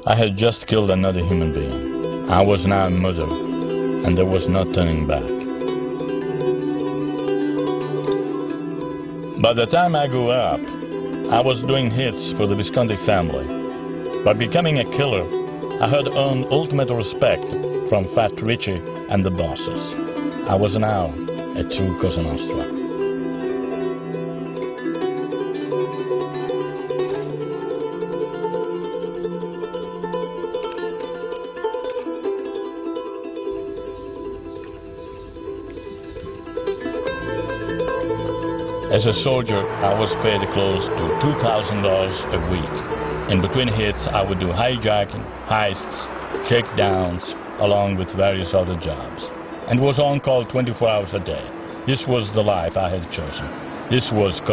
I had just killed another human being. I was now a murderer, and there was no turning back. By the time I grew up, I was doing hits for the Visconti family. By becoming a killer, I had earned ultimate respect from Fat Richie and the bosses. I was now a true Cosa Nostra. As a soldier, I was paid close to $2,000 a week. In between hits, I would do hijacking, heists, shakedowns, along with various other jobs. And was on call 24 hours a day. This was the life I had chosen. This was